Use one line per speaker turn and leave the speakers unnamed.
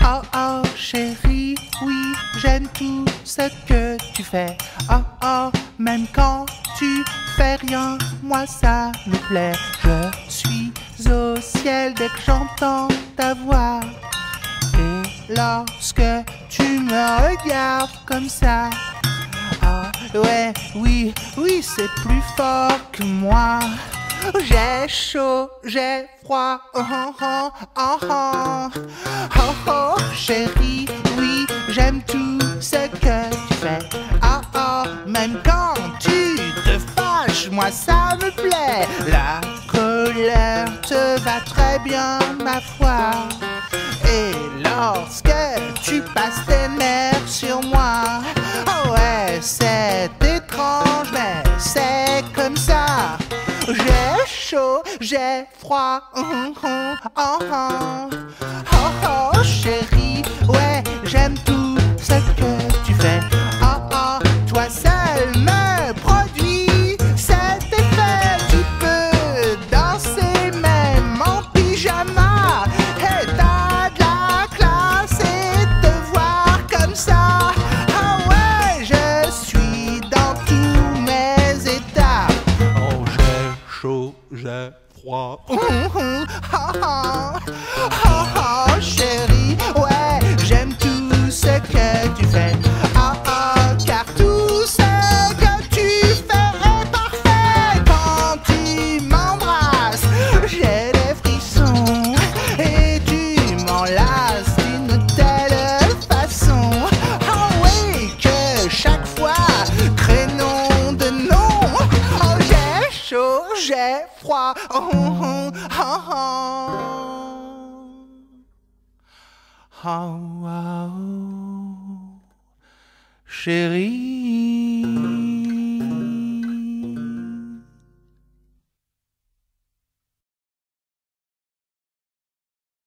Oh oh chérie, oui, j'aime tout ce que tu fais. Oh oh, même quand tu fais rien, moi ça me plaît. Je suis au ciel dès que j'entends ta voix. Et lorsque tu me regardes comme ça, ah ouais, oui, oui, c'est plus fort que moi. J'ai chaud, j'ai froid, oh oh oh oh oh oh chérie, oui, j'aime tout ce que tu fais. Oh oh, même quand tu te fâches, moi ça me plaît. La colère te va très bien, ma foi. Et lorsque tu passes tes nerfs sur moi, oh ouais, c'est étrange, mais c'est comme ça. J'ai chaud, j'ai froid, oh chérie, ouais, j'aime tout ce que tu fais. Oh oh, toi seul me produis cet effet. Tu peux danser même en pyjama. Et t'as de la classe et te voir comme ça. Ah ouais, je suis dans tous mes états. Oh, j'ai chaud, j'ai froid. Chérie, ouais, j'aime tout ce que tu fais. Car tout ce que tu fais est parfait. Quand tu m'embrasses, j'ai des frissons. Et tu m'enlaces d'une telle façon. Ah oui, que chaque fois, crénom de nom. Oh, j'ai chaud, j'ai froid. Chérie.